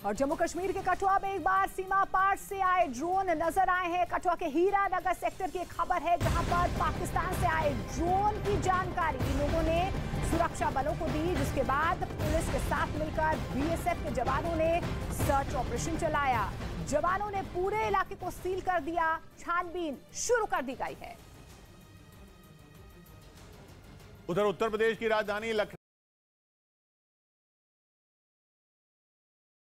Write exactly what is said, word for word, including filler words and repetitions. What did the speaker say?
और जम्मू कश्मीर के कठुआ में एक बार सीमा पार से आए ड्रोन नजर आए हैं। कठुआ के हीरा नगर सेक्टर की एक खबर है जहां पर पाकिस्तान से आए ड्रोन की जानकारी लोगों ने सुरक्षा बलों को दी, जिसके बाद पुलिस के साथ मिलकर बीएसएफ के जवानों ने सर्च ऑपरेशन चलाया। जवानों ने पूरे इलाके को सील कर दिया, छानबीन शुरू कर दी गई है। उधर उत्तर प्रदेश की राजधानी लखनऊ